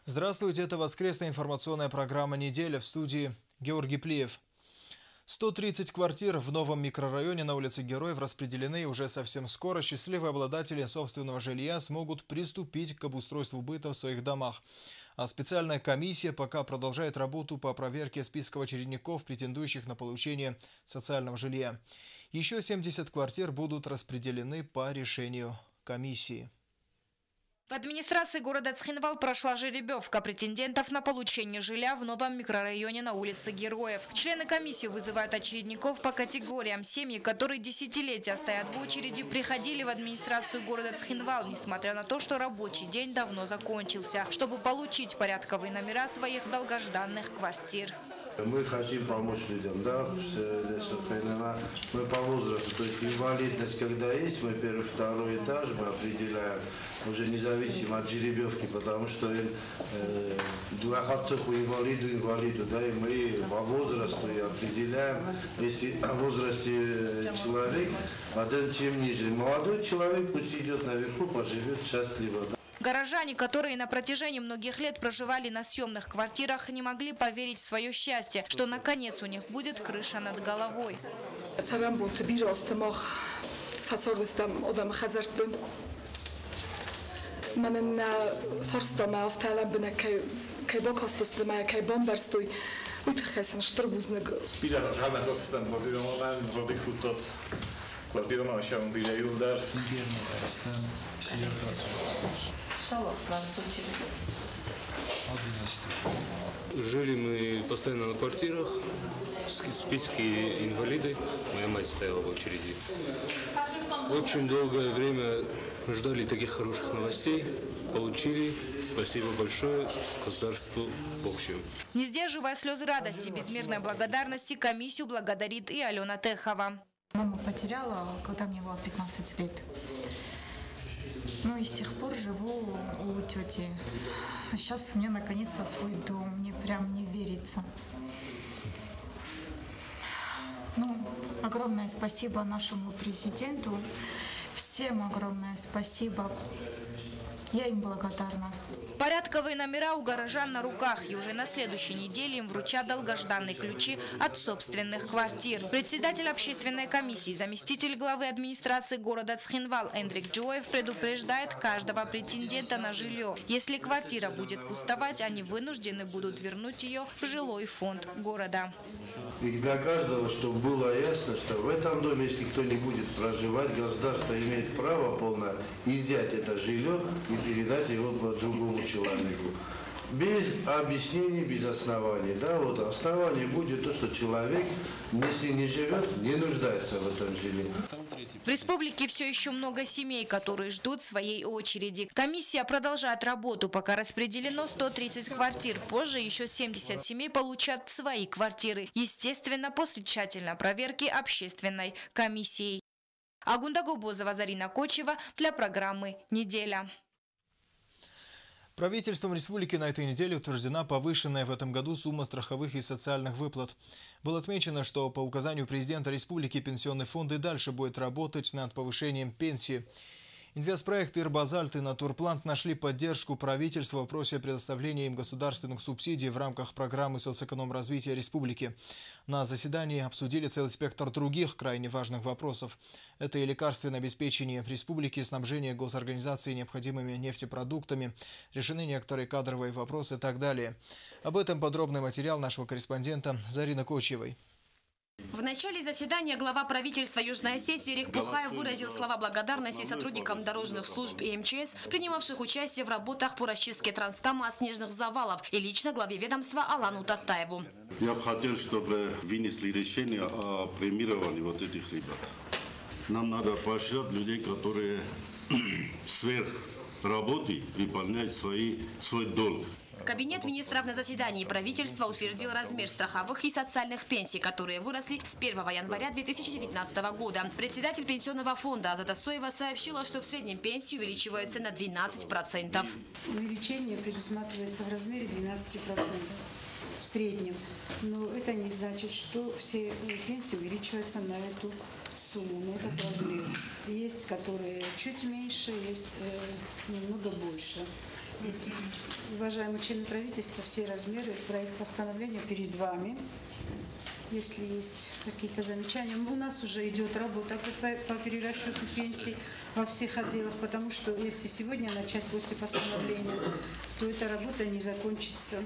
Здравствуйте, это воскресная информационная программа «Неделя», в студии Георгий Плиев. 130 квартир в новом микрорайоне на улице Героев распределены, и уже совсем скоро счастливые обладатели собственного жилья смогут приступить к обустройству быта в своих домах. А специальная комиссия пока продолжает работу по проверке списка очередников, претендующих на получение социального жилья. Еще 70 квартир будут распределены по решению комиссии. В администрации города Цхинвал прошла жеребьевка претендентов на получение жилья в новом микрорайоне на улице Героев. Члены комиссии вызывают очередников по категориям. Семьи, которые десятилетия стоят в очереди, приходили в администрацию города Цхинвал, несмотря на то, что рабочий день давно закончился, чтобы получить порядковые номера своих долгожданных квартир. Мы хотим помочь людям, да, мы по возрасту, то есть инвалидность, когда есть, мы первый, второй этаж мы определяем, уже независимо от жеребьевки, потому что инвалиду, да, и мы по возрасту и определяем, если в возрасте человек, чем ниже молодой человек, пусть идет наверху, поживет счастливо. Горожане, которые на протяжении многих лет проживали на съемных квартирах, не могли поверить в свое счастье, что наконец у них будет крыша над головой. Жили мы постоянно на квартирах, в списке инвалиды, моя мать стояла в очереди. Очень долгое время ждали таких хороших новостей, получили. Спасибо большое государству в общем. Не сдерживая слез радости, безмерной благодарности, комиссию благодарит и Алена Техова. Маму потеряла, когда мне было 15 лет. Ну и с тех пор живу у тети. А сейчас у меня наконец-то свой дом. Мне прям не верится. Ну, огромное спасибо нашему президенту. Всем огромное спасибо. Я им благодарна. Порядковые номера у горожан на руках, и уже на следующей неделе им вручат долгожданные ключи от собственных квартир. Председатель общественной комиссии, заместитель главы администрации города Цхинвал Эндрик Джоев предупреждает каждого претендента на жилье. Если квартира будет пустовать, они вынуждены будут вернуть ее в жилой фонд города. И для каждого, чтобы было ясно, что в этом доме, если кто не будет проживать, государство имеет право полное изъять это жилье и передать его другому человеку. Без объяснений, без оснований. Да, вот основание будет то, что человек, если не живет, не нуждается в этом жилье. В республике все еще много семей, которые ждут своей очереди. Комиссия продолжает работу, пока распределено 130 квартир. Позже еще 70 семей получат свои квартиры. Естественно, после тщательной проверки общественной комиссией. Агунда Губозова, Зарина Кочева для программы «Неделя». Правительством республики на этой неделе утверждена повышенная в этом году сумма страховых и социальных выплат. Было отмечено, что по указанию президента республики пенсионный фонд и дальше будет работать над повышением пенсии. Инвестпроекты «Ирбазальт» и «Натурплант» нашли поддержку правительства в вопросе предоставления им государственных субсидий в рамках программы соцэкономразвития республики. На заседании обсудили целый спектр других крайне важных вопросов. Это и лекарственное обеспечение республики, снабжение госорганизации необходимыми нефтепродуктами, решены некоторые кадровые вопросы и так далее. Об этом подробный материал нашего корреспондента Зарины Кочевой. В начале заседания глава правительства Южной Осетии Эрик Пухаев выразил слова благодарности сотрудникам дорожных служб и МЧС, принимавших участие в работах по расчистке Транскама от снежных завалов, и лично главе ведомства Алану Татаеву. Я бы хотел, чтобы вынесли решение о премировании вот этих ребят. Нам надо поощрять людей, которые сверх работы выполняют свой долг. Кабинет министров на заседании правительства утвердил размер страховых и социальных пенсий, которые выросли с 1 января 2019 года. Председатель пенсионного фонда Азата Соева сообщила, что в среднем пенсии увеличиваются на 12%. Увеличение предусматривается в размере 12%. В среднем. Но это не значит, что все пенсии увеличиваются на эту сумму, на этот размер. Есть, которые чуть меньше, есть немного больше. Уважаемые члены правительства, все размеры, проект постановления перед вами. Если есть какие-то замечания, у нас уже идет работа по перерасчету пенсий во всех отделах, потому что если сегодня начать после постановления, то эта работа не закончится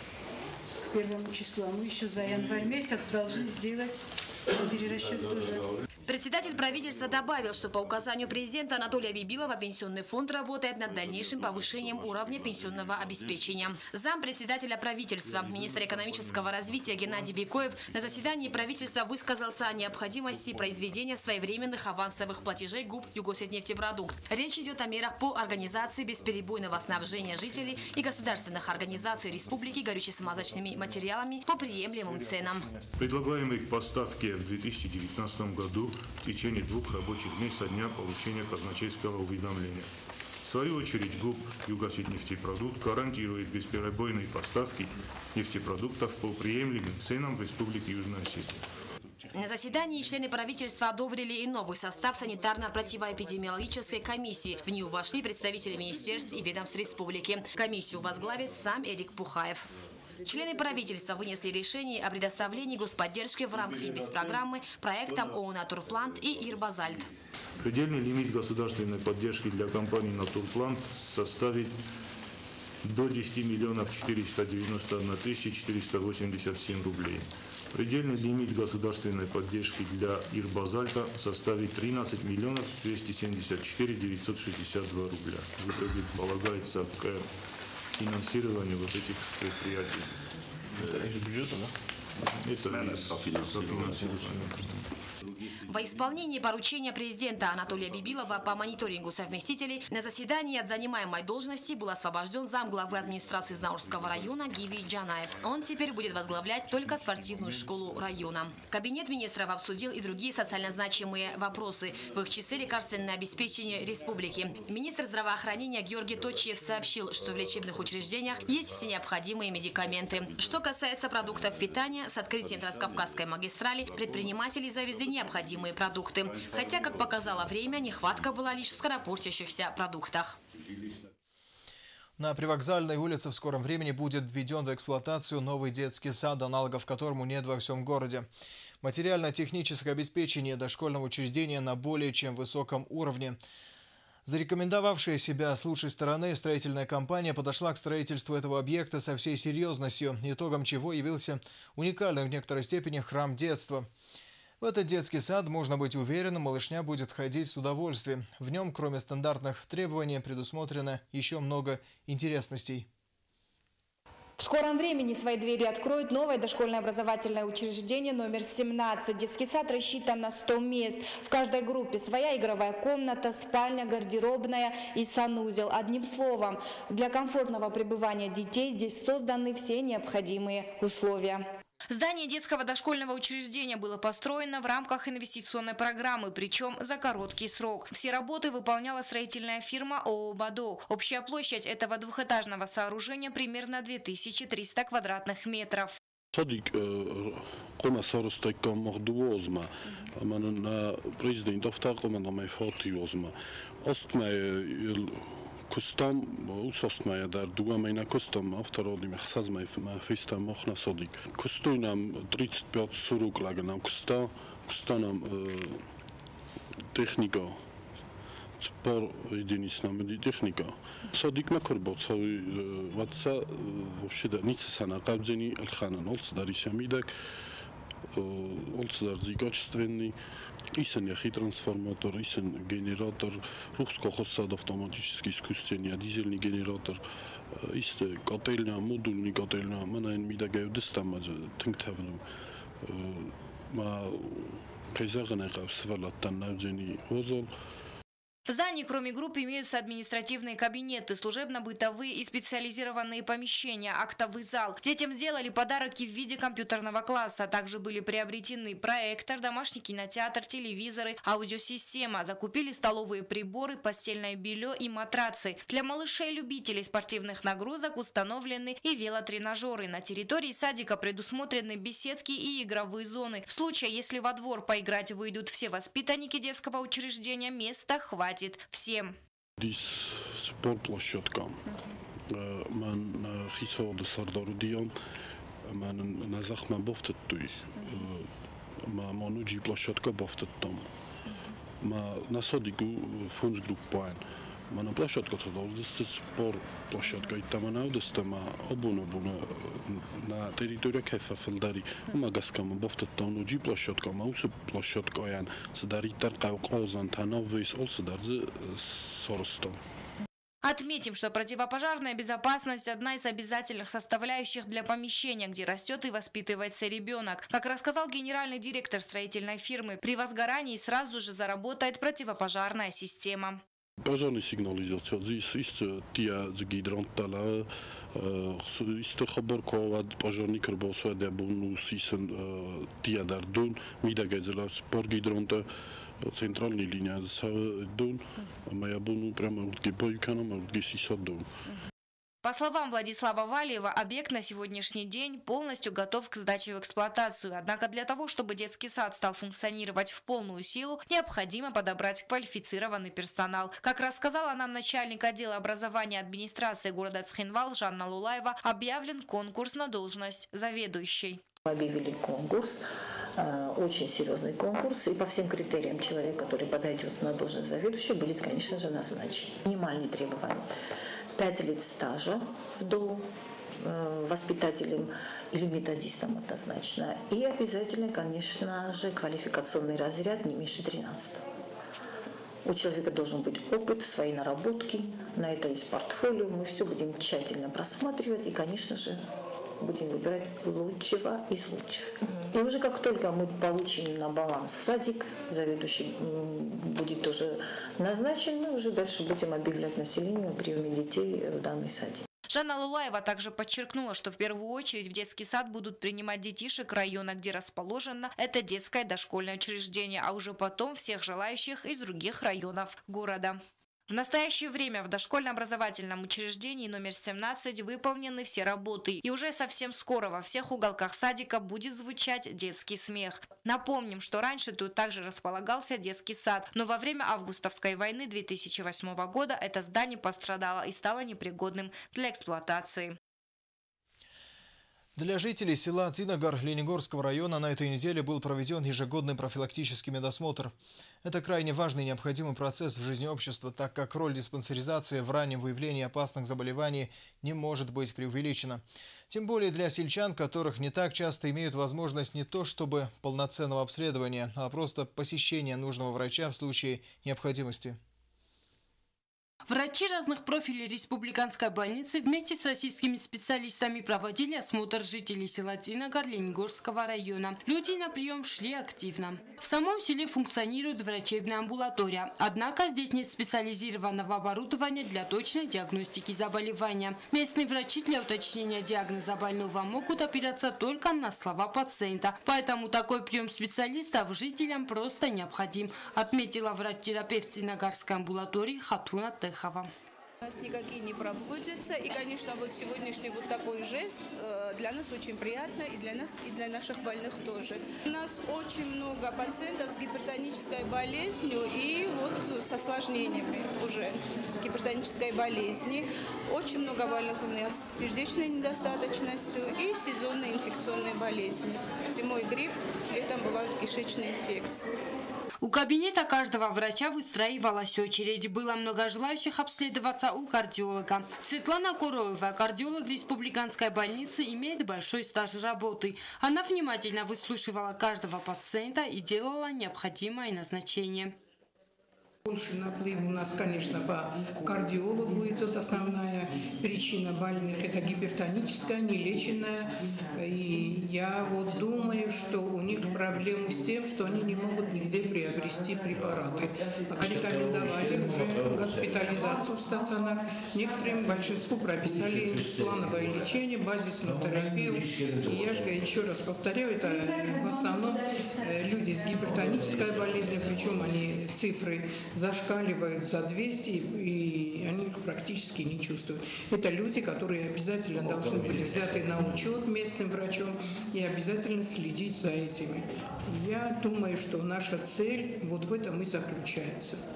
к 1 числу. А мы еще за январь месяц должны сделать перерасчет тоже. Председатель правительства добавил, что по указанию президента Анатолия Бибилова Пенсионный фонд работает над дальнейшим повышением уровня пенсионного обеспечения. Зампредседателя правительства, министр экономического развития Геннадий Бекоев на заседании правительства высказался о необходимости произведения своевременных авансовых платежей ГУП «Югосветнефтепродукт». Речь идет о мерах по организации бесперебойного снабжения жителей и государственных организаций республики горюче-смазочными материалами по приемлемым ценам. Предлагаемые к поставке в 2019 году в течение 2 рабочих дней со дня получения казначейского уведомления. В свою очередь ГУП «Югосветнефтепродукт» гарантирует бесперебойные поставки нефтепродуктов по приемлемым ценам в Республике Южная Осетия. На заседании члены правительства одобрили и новый состав санитарно-противоэпидемиологической комиссии. В нее вошли представители министерств и ведомств республики. Комиссию возглавит сам Эрик Пухаев. Члены правительства вынесли решение о предоставлении господдержки в рамках инвестпрограммы проектам ООО «Натурплант» и «Ирбазальт». Предельный лимит государственной поддержки для компании «Натурплант» составит до 10 миллионов 491 тысячи 487 рублей. Предельный лимит государственной поддержки для «Ирбазальта» составит 13 миллионов 274 962 рубля. В итоге полагается к финансированию вот этих предприятий. Это из бюджета, да? Это из софинансирования. Во исполнении поручения президента Анатолия Бибилова по мониторингу совместителей на заседании от занимаемой должности был освобожден замглавы администрации Знаурского района Гиви Джанаев. Он теперь будет возглавлять только спортивную школу района. Кабинет министров обсудил и другие социально значимые вопросы, в их числе лекарственное обеспечение республики. Министр здравоохранения Георгий Точиев сообщил, что в лечебных учреждениях есть все необходимые медикаменты. Что касается продуктов питания, с открытием Транскавказской магистрали предприниматели завезли необходимые продукты. Хотя, как показало время, нехватка была лишь в скоропортящихся продуктах. На Привокзальной улице в скором времени будет введен в эксплуатацию новый детский сад, аналогов которому нет во всем городе. Материально-техническое обеспечение дошкольного учреждения на более чем высоком уровне. Зарекомендовавшая себя с лучшей стороны, строительная компания подошла к строительству этого объекта со всей серьезностью, итогом чего явился уникальным в некоторой степени храм детства. В этот детский сад, можно быть уверенным, малышня будет ходить с удовольствием. В нем, кроме стандартных требований, предусмотрено еще много интересностей. В скором времени свои двери откроет новое дошкольное образовательное учреждение номер 17. Детский сад рассчитан на 100 мест. В каждой группе своя игровая комната, спальня, гардеробная и санузел. Одним словом, для комфортного пребывания детей здесь созданы все необходимые условия. Здание детского дошкольного учреждения было построено в рамках инвестиционной программы, причем за короткий срок. Все работы выполняла строительная фирма ООО «Бадо». Общая площадь этого двухэтажного сооружения примерно 2300 квадратных метров. Кустам усостная дар дугамайна кустам автородными хсазмай фистам мохна содик. Кустой нам 35 40 лаганам кустанам техника спор единиц нам техника. Содик макорбоца ватса вообще да ниц сана кабзени алханан олц дарисамидак олц дарзи качественный. Isen яхи трансформатор, isen генератор, рухскохоссад автоматический искусственный, дизельный генератор, iste котельня, модульный котельня, манайн мидагевдес там тинктавну, ма пейзагнега свалаттан навзени озол. В здании, кроме групп, имеются административные кабинеты, служебно-бытовые и специализированные помещения, актовый зал. Детям сделали подарки в виде компьютерного класса. Также были приобретены проектор, домашний кинотеатр, телевизоры, аудиосистема. Закупили столовые приборы, постельное белье и матрацы. Для малышей-любителей спортивных нагрузок установлены и велотренажеры. На территории садика предусмотрены беседки и игровые зоны. В случае, если во двор поиграть выйдут все воспитанники детского учреждения, места хватит всем. Здесь спортплощадка. man хисод сардорудиам man назахма бофтетуй ма монуджи площадка бофтеттом ма насодигу фунdsgrupпайн man площадка тодолдст спор площадка итаманаудстама обунобуна на территория кефафилдари магаскам бофтеттом уджи площадка маус площадкаян сдаритар қавқозан танавис олсдарз сорстон. Отметим, что противопожарная безопасность – одна из обязательных составляющих для помещения, где растет и воспитывается ребенок. Как рассказал генеральный директор строительной фирмы, при возгорании сразу же заработает противопожарная система. Пожарная сигнализация здесь тия гидронтала исто хабарковад пожарник рбосва дебуну сисен тия дардун мидагайзела спор гидронта центральная линия дун моя буну прямо гибойкана дун. По словам Владислава Валиева, объект на сегодняшний день полностью готов к сдаче в эксплуатацию. Однако для того, чтобы детский сад стал функционировать в полную силу, необходимо подобрать квалифицированный персонал. Как рассказала нам начальник отдела образования администрации города Цхинвал Жанна Лулаева, объявлен конкурс на должность заведующей. Объявили конкурс, очень серьезный конкурс, и по всем критериям человек, который подойдет на должность заведующего, будет, конечно же, назначен. Минимальные требования. 5 лет стажа в ДОУ, воспитателем или методистом однозначно. И обязательно, конечно же, квалификационный разряд не меньше 13. У человека должен быть опыт, свои наработки, на это есть портфолио. Мы все будем тщательно просматривать и, конечно же, будем выбирать лучшего из лучших. И уже как только мы получим на баланс садик, заведующий будет тоже назначен, мы уже дальше будем объявлять населению о приеме детей в данный садик. Жанна Лулаева также подчеркнула, что в первую очередь в детский сад будут принимать детишек района, где расположено это детское дошкольное учреждение, а уже потом всех желающих из других районов города. В настоящее время в дошкольно-образовательном учреждении номер 17 выполнены все работы. И уже совсем скоро во всех уголках садика будет звучать детский смех. Напомним, что раньше тут также располагался детский сад. Но во время августовской войны 2008 года это здание пострадало и стало непригодным для эксплуатации. Для жителей села Тиногар Ленигорского района на этой неделе был проведен ежегодный профилактический медосмотр. Это крайне важный и необходимый процесс в жизни общества, так как роль диспансеризации в раннем выявлении опасных заболеваний не может быть преувеличена. Тем более для сельчан, которых не так часто имеют возможность не то чтобы полноценного обследования, а просто посещения нужного врача в случае необходимости. Врачи разных профилей республиканской больницы вместе с российскими специалистами проводили осмотр жителей села Тиногар Ленигорского района. Люди на прием шли активно. В самом селе функционирует врачебная амбулатория. Однако здесь нет специализированного оборудования для точной диагностики заболевания. Местные врачи для уточнения диагноза больного могут опираться только на слова пациента. Поэтому такой прием специалистов жителям просто необходим, отметила врач-терапевт Тиногарской амбулатории Хатуна Техова. У нас никакие не проводятся, и, конечно, вот сегодняшний вот такой жест для нас очень приятно, и для нас, и для наших больных тоже. У нас очень много пациентов с гипертонической болезнью и вот с осложнениями уже гипертонической болезни. Очень много больных у нас с сердечной недостаточностью и сезонные инфекционные болезни. Зимой грипп, летом бывают кишечные инфекции. У кабинета каждого врача выстраивалась очередь. Было много желающих обследоваться у кардиолога. Светлана Куроева, кардиолог республиканской больницы, имеет большой стаж работы. Она внимательно выслушивала каждого пациента и делала необходимое назначение. Больше наплыв у нас, конечно, по кардиологу идет. Основная причина больных – это гипертоническая, нелеченная. И я вот думаю, что у них проблемы с тем, что они не могут нигде приобрести препараты. Рекомендовали уже госпитализацию в стационар. Некоторым, большинству прописали плановое лечение, базисную терапию. И я же еще раз повторяю, это в основном люди с гипертонической болезнью, причем они цифры зашкаливают за 200, и они их практически не чувствуют. Это люди, которые обязательно должны быть взяты на учет местным врачом и обязательно следить за этими. Я думаю, что наша цель вот в этом и заключается.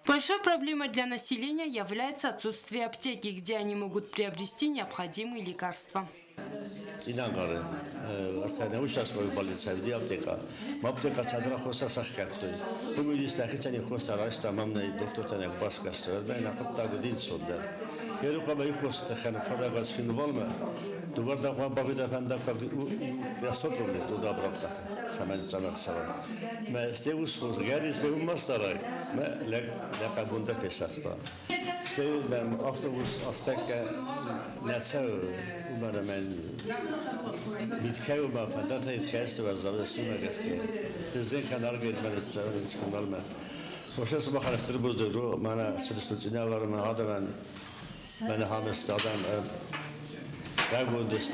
Большой проблемой для населения является отсутствие аптеки, где они могут приобрести необходимые лекарства. წინანგარე არცანა უშასოები პოლიცია აპტეკა აპტეკა სადრა ხოსა სახკარტო უმიდის ნახიჩანი ხოსა რაშტა მამნაი დოქტორთან აქ ბასკაშტა და ნახტა გდიცოდა ერუყაბა იხოს ხანა ფადაგას ხინვალმა დუბარდა ყვაბავიდა ხანდა და სოტროლე თუ დაბრაკდა სამენ წამარსავა მე სტეუსხოს გარის მე უმასარაი მე ლაკა ბუნდა ფესაფტა სტეუდამ ავტობუს ასტაკა ნაცა უმარამენ Mitkeuma fandata it kerste was aber schon mal gesehen. Wir sehen kann arget man jetzt mal mal. Was ist aber alles drüber so meine Sozialare man hat meine haben staden da gut ist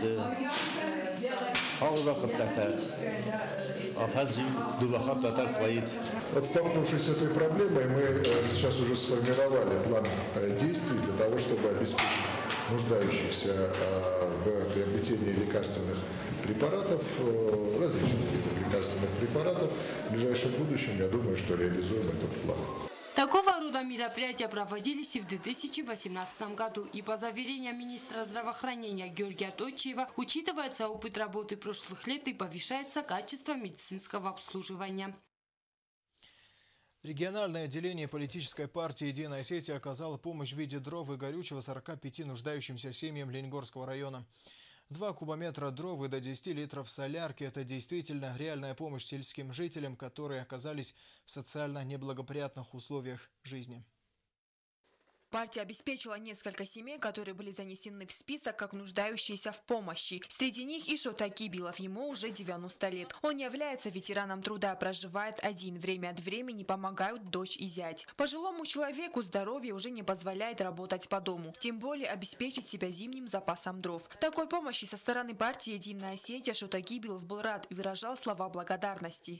Hausa контакта офанзив дубахат атак хвоит. Столкнувшись с этой проблемой, мы сейчас уже сформировали план действий для того, чтобы обеспечить нуждающихся в приобретении лекарственных препаратов, различных лекарственных препаратов. В ближайшем будущем, я думаю, что реализуем этот план. Такого рода мероприятия проводились и в 2018 году. И по заверениям министра здравоохранения Георгия Тойчиева, учитывается опыт работы прошлых лет и повышается качество медицинского обслуживания. Региональное отделение политической партии «Единая Осетия» оказало помощь в виде дров и горючего 45 нуждающимся семьям Лениногорского района. 2 кубометра дров и до 10 литров солярки – это действительно реальная помощь сельским жителям, которые оказались в социально неблагоприятных условиях жизни. Партия обеспечила несколько семей, которые были занесены в список как нуждающиеся в помощи. Среди них и Шотаки Билов, ему уже 90 лет. Он является ветераном труда, проживает один. Время от времени помогают дочь и зять. Пожилому человеку здоровье уже не позволяет работать по дому, тем более обеспечить себя зимним запасом дров. Такой помощи со стороны партии «Единая Осетия» Шотаки Билов был рад и выражал слова благодарности.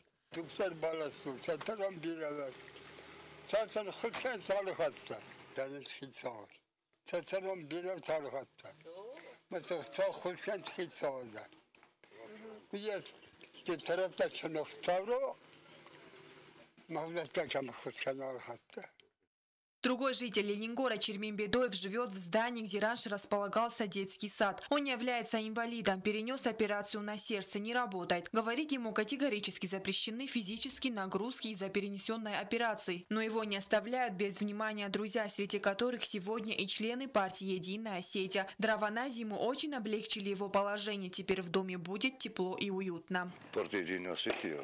Другой житель Лениногора Чермин Бедоев живет в здании, где раньше располагался детский сад. Он является инвалидом, перенес операцию на сердце, не работает. Говорит, ему категорически запрещены физические нагрузки из-за перенесенной операции. Но его не оставляют без внимания друзья, среди которых сегодня и члены партии «Единая Осетия». Дрова на зиму очень облегчили его положение. Теперь в доме будет тепло и уютно. Партия «Единая Осетия»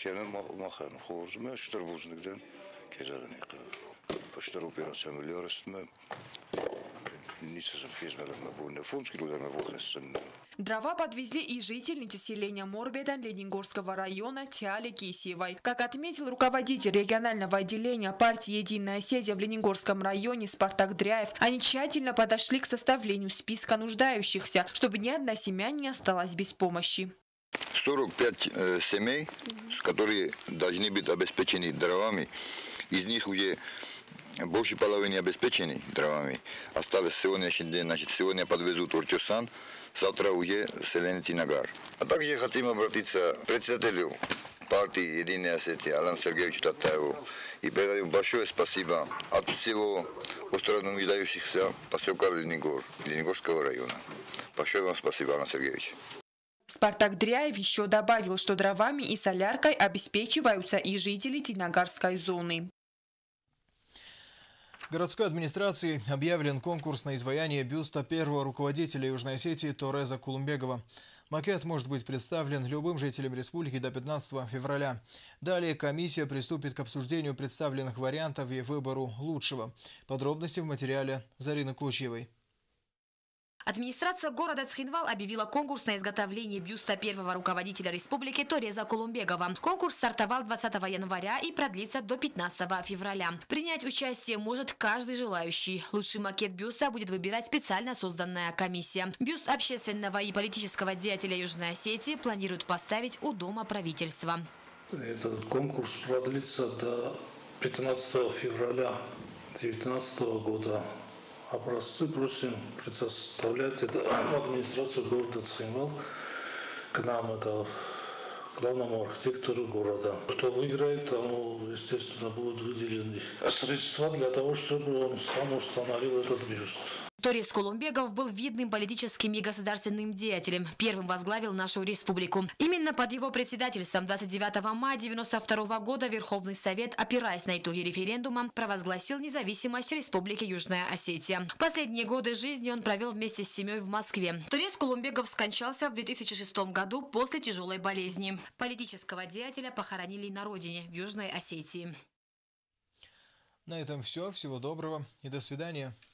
Дрова подвезли и жительницы селения Морбедан Лениногорского района Тиали Кисиевой. Как отметил руководитель регионального отделения партии «Единая Осетия» в Лениногорском районе Спартак Дряев, они тщательно подошли к составлению списка нуждающихся, чтобы ни одна семья не осталась без помощи. 45 семей, которые должны быть обеспечены дровами, из них уже больше половины обеспечены дровами. Осталось сегодняшний день, значит, сегодня подвезут Уртюсан, завтра уже селение Тинагар. А также хотим обратиться к председателю партии «Единая Осетия» Алану Сергеевичу Татаеву и передать большое спасибо от всего остро нуждающихся поселка Лениногорского района. Большое вам спасибо, Алан Сергеевич. Спартак Дряев еще добавил, что дровами и соляркой обеспечиваются и жители Тинагарской зоны. Городской администрацией объявлен конкурс на изваяние бюста первого руководителя Южной Осетии Тореза Кулумбегова. Макет может быть представлен любым жителям республики до 15 февраля. Далее комиссия приступит к обсуждению представленных вариантов и выбору лучшего. Подробности в материале Зарины Кучьевой. Администрация города Цхинвал объявила конкурс на изготовление бюста первого руководителя республики Тореза Кулумбегова. Конкурс стартовал 20 января и продлится до 15 февраля. Принять участие может каждый желающий. Лучший макет бюста будет выбирать специально созданная комиссия. Бюст общественного и политического деятеля Южной Осетии планируют поставить у Дома правительства. Этот конкурс продлится до 15 февраля 2019 года. Образцы просим предоставлять это в администрацию города Цхинвал. К нам это главному архитектору города. Кто выиграет, тому, естественно, будут выделены средства для того, чтобы он сам установил этот бюст. Торис Кулумбеков был видным политическим и государственным деятелем. Первым возглавил нашу республику. Именно под его председательством 29 мая 1992 года Верховный Совет, опираясь на итоги референдума, провозгласил независимость Республики Южная Осетия. Последние годы жизни он провел вместе с семьей в Москве. Торис Кулумбеков скончался в 2006 году после тяжелой болезни. Политического деятеля похоронили на родине, в Южной Осетии. На этом все. Всего доброго и до свидания.